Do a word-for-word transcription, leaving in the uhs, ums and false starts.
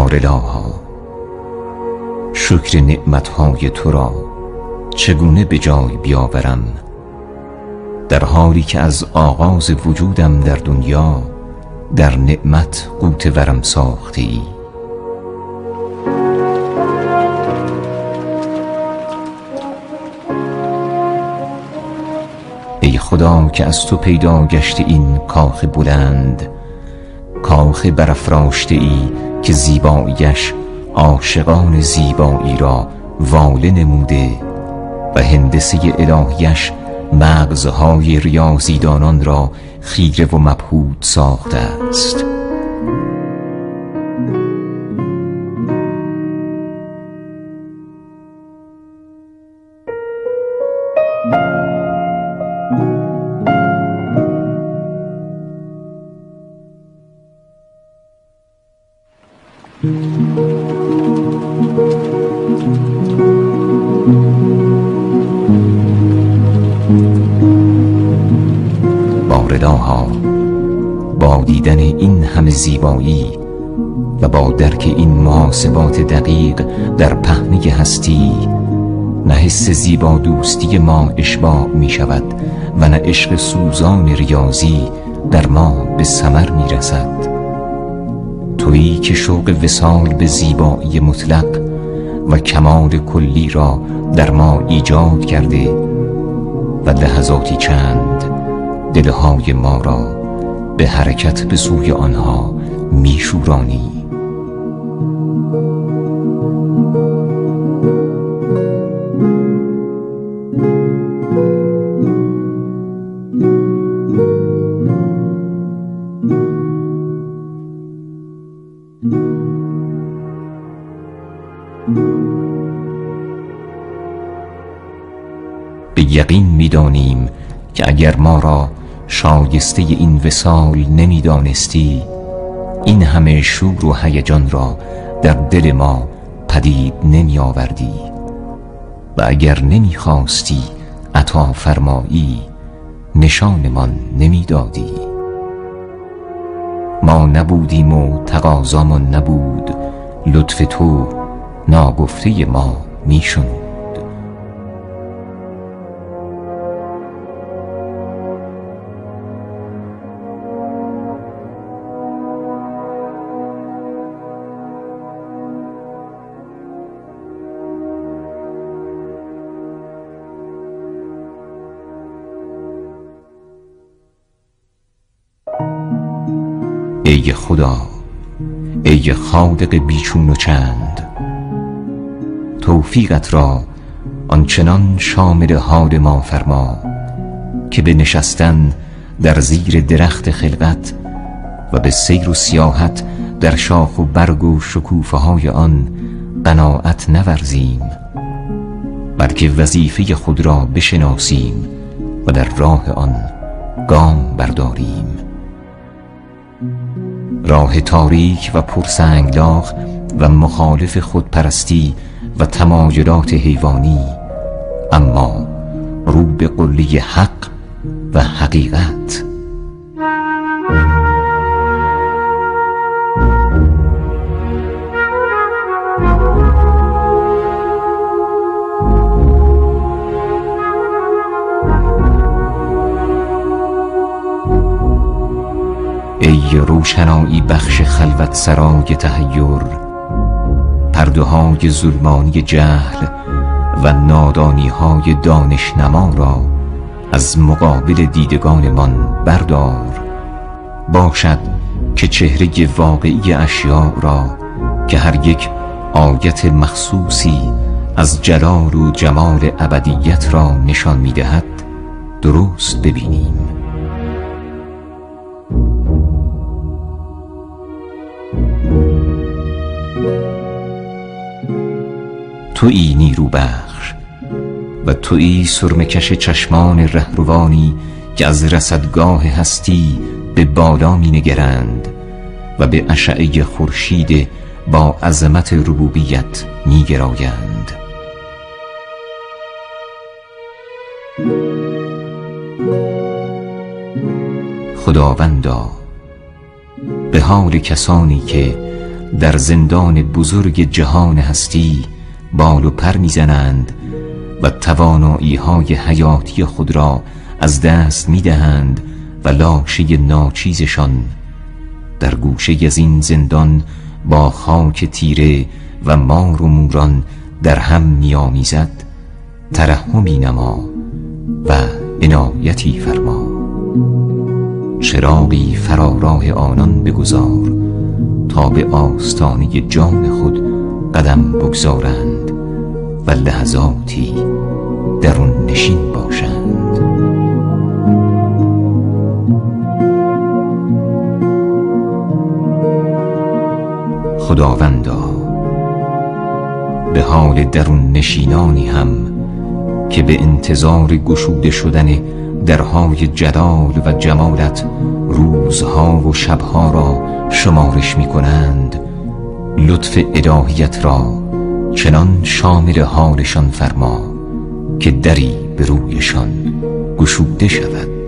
بارلاها شکر نعمتهای تو را چگونه به جای بیاورم، در حالی که از آغاز وجودم در دنیا در نعمت قوت ورم ساخته ای. ای خدا که از تو پیدا گشته این کاخ بلند، کاخ برافراشته ای که زیباییش عاشقان زیبایی را واله نموده و هندسه الهیش مغزهای ریاضیدانان را خیره و مبهوت ساخته است. بارلاها با دیدن این همه زیبایی و با درک این محاسبات دقیق در پهنه هستی، نه حس زیبا دوستی ما اشباع می شود و نه عشق سوزان ریاضی در ما به ثمر می رسد. تویی که شوق وصال به زیبایی مطلق و کمال کلی را در ما ایجاد کرده و لحظاتی چند دلهای ما را به حرکت به سوی آنها می شورانی. به یقین می دانیم که اگر ما را شایسته این وصال نمی دانستی، این همه شور و هیجان را در دل ما پدید نمی آوردی و اگر نمی خواستی عطا فرمایی نشانمان نمی دادی. ما نبودیم و تقاضامان نبود، لطف تو ناگفته ما می شنود. ای خدا، ای خالق بیچون و چند، توفیقت را آنچنان شامل حال ما فرما که به نشستن در زیر درخت خلقت و به سیر و سیاحت در شاخ و برگ و شکوفه های آن قناعت نورزیم، بلکه وظیفه خود را بشناسیم و در راه آن گام برداریم. راه تاریک و پرسنگلاخ و مخالف خودپرستی و تمایلات حیوانی، اما رو به قله حق و حقیقت. ای روشنایی بخش خلوت سرای تحیر، پرده های ظلمانی جهل و نادانی های دانشنما را از مقابل دیدگانمان بردار. باشد که چهره واقعی اشیاء را که هر یک آیت مخصوصی از جلال و جمال ابدیت را نشان می‌دهد درست ببینیم. تویی نیرو بخش و تویی سرمکش چشمان رهروانی که از رصدگاه هستی به بالا می نگرند و به اشعه خورشید با عظمت ربوبیت می گرایند. خداوندا، به حال کسانی که در زندان بزرگ جهان هستی بال و پر میزنند و توانایی های حیاتی خود را از دست میدهند و لاشه ناچیزشان در گوشه از این زندان با خاک تیره و مار و موران در هم میآمیزد. ترحمی نما و عنایتی فرما، چراغی فراراه آنان بگذار تا به آستانه جان خود قدم بگذارند و لحظاتی درون نشین باشند. خداوندا، به حال درون نشینانی هم که به انتظار گشوده شدن درهای جلال و جمالت روزها و شبها را شمارش می کنند، لطف الهیت را چنان شامل حالشان فرما که دری به رویشان گشوده شود.